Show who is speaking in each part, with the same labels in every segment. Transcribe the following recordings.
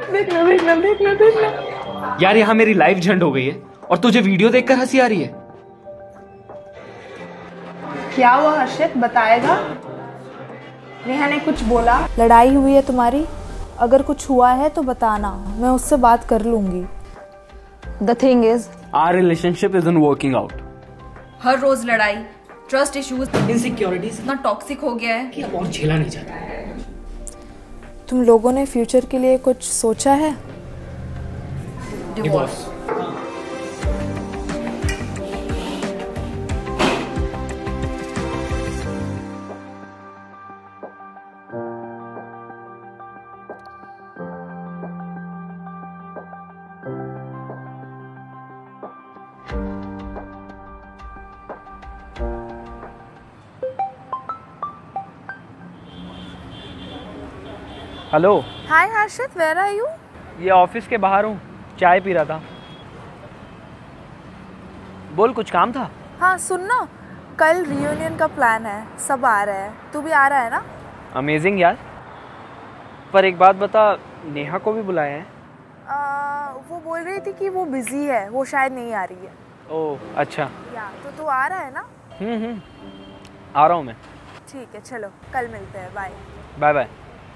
Speaker 1: देखना देखना देखना देखना।
Speaker 2: यार यहाँ मेरी लाइफ झंड हो गई है और तुझे वीडियो देखकर हंसी आ रही है।
Speaker 1: क्या हुआ हर्षित, बताएगा? नेहा ने कुछ बोला?
Speaker 3: लड़ाई हुई है तुम्हारी? अगर कुछ हुआ है तो बताना, मैं उससे बात कर लूंगी।
Speaker 4: The thing is,
Speaker 2: Our relationship isn't working out.
Speaker 4: हर रोज लड़ाई, ट्रस्ट इश्यूज,
Speaker 2: इनसिक्योरिटीज
Speaker 4: इतना टॉक्सिक हो गया है
Speaker 2: कि अब और झेला नहीं जाता।
Speaker 3: तुम लोगों ने फ्यूचर के लिए कुछ सोचा है?
Speaker 4: Divorce.
Speaker 2: Hello.
Speaker 3: Hi Harshit, where are you?
Speaker 2: ये ऑफिस के बाहर हूँ, चाय पी रहा था। बोल, कुछ काम था?
Speaker 3: हाँ सुन ना, कल रियूनियन का प्लान है, सब आ रहे हैं, तू भी आ रहा है ना?
Speaker 2: अमेजिंग यार। पर एक बात बता, नेहा को भी बुलाया है?
Speaker 3: वो बोल रही थी कि वो बिजी है, वो शायद नहीं आ रही है।
Speaker 2: ओह अच्छा।
Speaker 3: या तो तू आ रहा है ना?
Speaker 2: आ रहा हूँ मैं।
Speaker 3: ठीक है, चलो कल मिलते हैं, bye.
Speaker 2: Bye bye.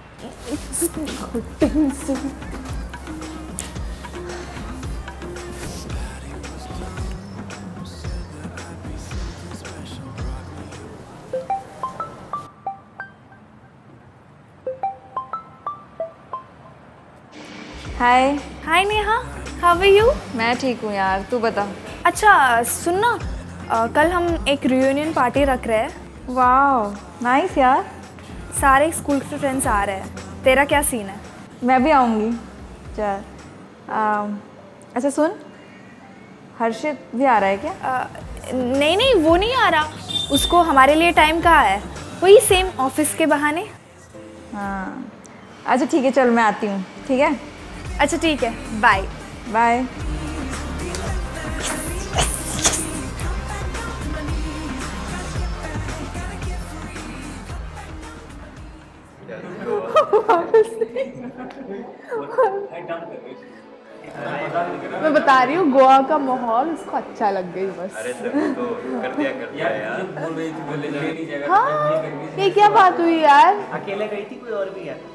Speaker 4: Hi.
Speaker 3: Hi Neha, how are you?
Speaker 4: मैं ठीक हूँ यार, तू बता।
Speaker 3: अच्छा सुन ना, कल हम एक रियूनियन पार्टी रख रहे हैं।
Speaker 4: वाह नाइस यार।
Speaker 3: सारे स्कूल के फ्रेंड्स आ रहे हैं, तेरा क्या सीन है?
Speaker 4: मैं भी आऊँगी। चल अच्छा सुन, हर्षित भी आ रहा है क्या?
Speaker 3: नहीं नहीं, वो नहीं आ रहा, उसको हमारे लिए टाइम कहाँ है, वही सेम ऑफिस के बहाने।
Speaker 4: हाँ अच्छा ठीक है, चल मैं आती हूँ। ठीक है,
Speaker 3: अच्छा ठीक है, बाय
Speaker 4: बाय।
Speaker 1: मैं बता रही हूँ, गोवा का माहौल उसको अच्छा लग गई बस।
Speaker 5: अरे तो कर दिया यार।
Speaker 1: हाँ, ये क्या बात हुई यार?
Speaker 5: अकेले गई थी, कोई और भी है?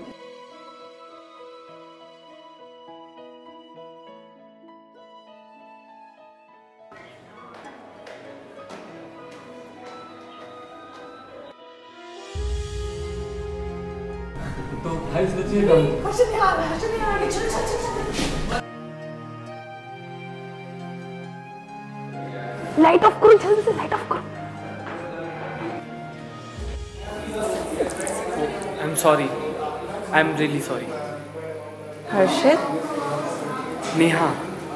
Speaker 5: तो भाई सोचिएगा।
Speaker 1: लाइट ऑफ करो, जल्दी से लाइट ऑफ करो।
Speaker 2: I am sorry, I am really sorry.
Speaker 4: Harshit,
Speaker 2: Neha,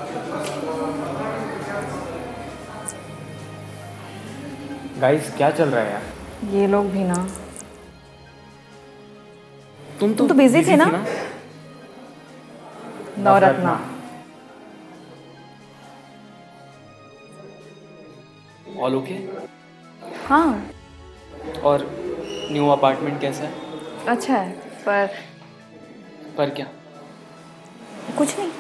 Speaker 2: guys क्या चल रहा है यार?
Speaker 4: ये लोग भी ना।
Speaker 2: तुम
Speaker 4: तो बिजी थे ना? नवरत्ना।
Speaker 2: All okay?
Speaker 4: हाँ
Speaker 2: और न्यू अपार्टमेंट कैसा है?
Speaker 4: अच्छा है,
Speaker 2: पर क्या?
Speaker 4: कुछ नहीं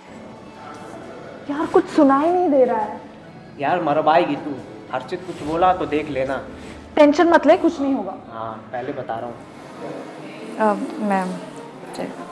Speaker 1: यार कुछ सुनाई नहीं दे रहा है।
Speaker 5: यार मरवाएगी तू। हर्षित कुछ बोला तो देख लेना।
Speaker 1: टेंशन मत ले, कुछ नहीं होगा।
Speaker 5: हाँ पहले बता रहा हूँ।
Speaker 4: मैम चल।